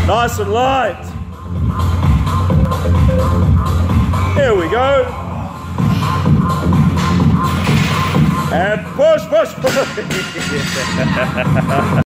Nice and light. Here we go. And push, push, push.